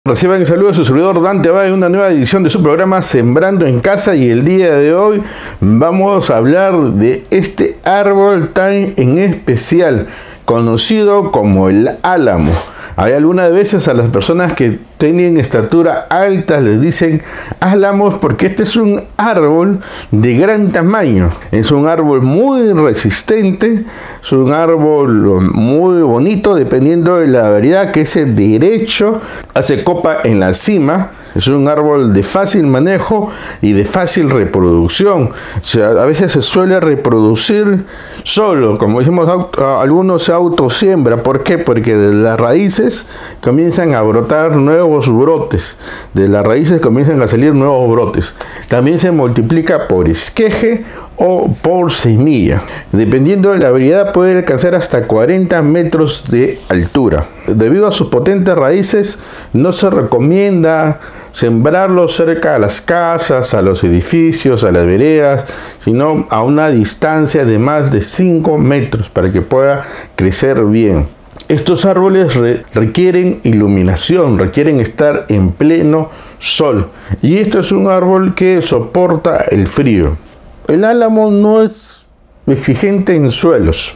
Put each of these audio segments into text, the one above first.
Reciban el saludo de su servidor Dante Abad en una nueva edición de su programa Sembrando en Casa, y el día de hoy vamos a hablar de este árbol tan en especial conocido como el álamo. Hay algunas veces a las personas que tienen estatura alta les dicen álamos porque este es un árbol de gran tamaño. Es un árbol muy resistente, es un árbol muy bonito dependiendo de la variedad, que ese derecho hace copa en la cima. Es un árbol de fácil manejo y de fácil reproducción. O sea, a veces se suele reproducir solo, como decimos, algunos se autosiembra. ¿Por qué? Porque de las raíces comienzan a brotar nuevos brotes. De las raíces comienzan a salir nuevos brotes. También se multiplica por esqueje o por semilla. Dependiendo de la variedad puede alcanzar hasta 40 metros de altura. Debido a sus potentes raíces no se recomienda sembrarlo cerca a las casas, a los edificios, a las veredas, sino a una distancia de más de 5 metros para que pueda crecer bien. Estos árboles requieren iluminación, requieren estar en pleno sol, y esto es un árbol que soporta el frío. El álamo no es exigente en suelos.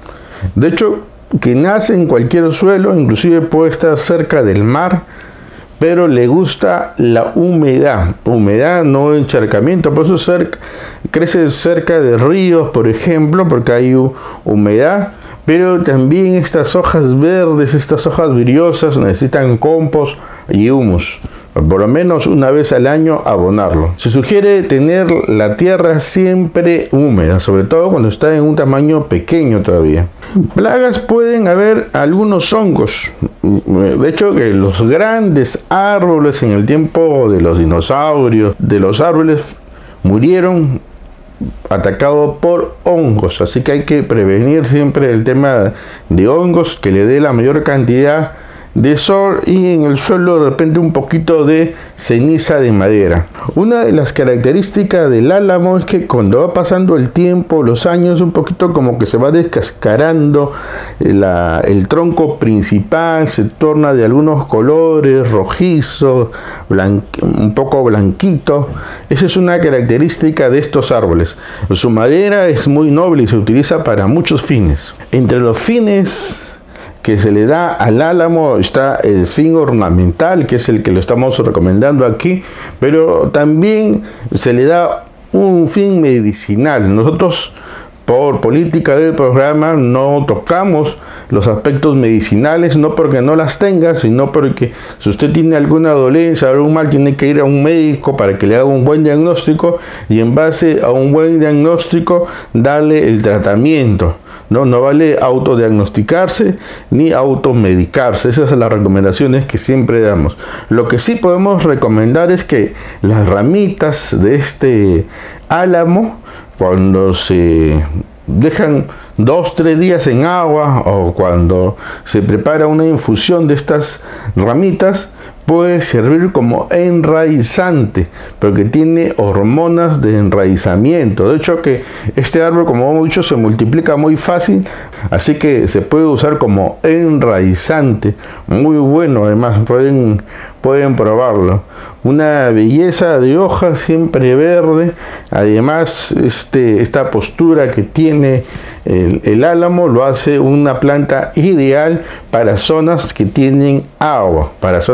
De hecho, que nace en cualquier suelo, inclusive puede estar cerca del mar, pero le gusta la humedad, no encharcamiento. Por eso crece cerca de ríos, por ejemplo, porque hay humedad. Pero también estas hojas verdes, estas hojas viriosas necesitan compost y humus. Por lo menos una vez al año abonarlo. Se sugiere tener la tierra siempre húmeda, sobre todo cuando está en un tamaño pequeño todavía. Plagas pueden haber algunos hongos. De hecho, que los grandes árboles en el tiempo de los dinosaurios, de los árboles, murieron atacado por hongos, así que hay que prevenir siempre el tema de hongos, que le dé la mayor cantidad de sol, y en el suelo de repente un poquito de ceniza de madera. Una de las características del álamo es que cuando va pasando el tiempo, los años, un poquito como que se va descascarando el tronco principal, se torna de algunos colores rojizo, un poco blanquito. Esa es una característica de estos árboles. Su madera es muy noble y se utiliza para muchos fines. Entre los fines que se le da al álamo está el fin ornamental, que es el que lo estamos recomendando aquí, pero también se le da un fin medicinal. Nosotros, por política del programa, no tocamos los aspectos medicinales, no porque no las tenga, sino porque si usted tiene alguna dolencia, algún mal, tiene que ir a un médico para que le haga un buen diagnóstico, y en base a un buen diagnóstico darle el tratamiento. No vale autodiagnosticarse ni automedicarse. Esas son las recomendaciones que siempre damos. Lo que sí podemos recomendar es que las ramitas de este álamo, cuando se dejan 2-3 días en agua, o cuando se prepara una infusión de estas ramitas, puede servir como enraizante, porque tiene hormonas de enraizamiento. De hecho, que este árbol, como hemos dicho, se multiplica muy fácil, así que se puede usar como enraizante. Muy bueno, además pueden probarlo. Una belleza de hoja, siempre verde. Además, esta postura que tiene el álamo lo hace una planta ideal para zonas que tienen agua,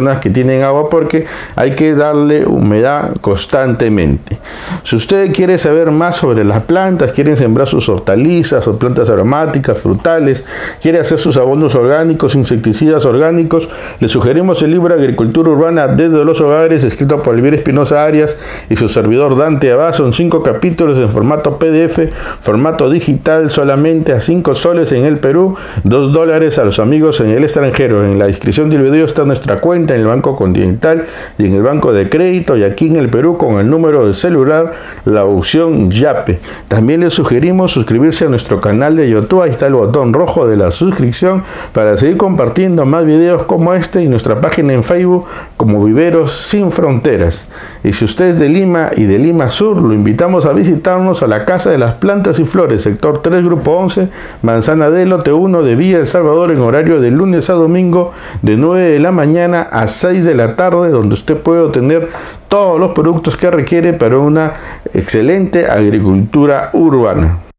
porque hay que darle humedad constantemente. Si usted quiere saber más sobre las plantas, quieren sembrar sus hortalizas o plantas aromáticas, frutales, quiere hacer sus abonos orgánicos, insecticidas orgánicos, le sugerimos el libro Agricultura Urbana desde los Hogares, escrito por Elvira Espinosa Arias y su servidor Dante Abad. Son 5 capítulos en formato PDF, formato digital, solamente a 5 soles en el Perú, $2 a los amigos en el extranjero. En la descripción del video está nuestra cuenta en el Banco Continental y en el Banco de Crédito, y aquí en el Perú con el número de celular, la opción Yape. También les sugerimos suscribirse a nuestro canal de YouTube. Ahí está el botón rojo de la suscripción para seguir compartiendo más videos como este, y nuestra página en Facebook, como Viveros Sin Fronteras. Y si usted es de Lima y de Lima Sur, lo invitamos a visitarnos a la Casa de las Plantas y Flores, sector 3, grupo 11, Manzana del Lote 1 de Villa El Salvador, en horario de lunes a domingo de 9 de la mañana a 6 de la tarde, donde usted puede obtener todos los productos que requiere para una excelente agricultura urbana.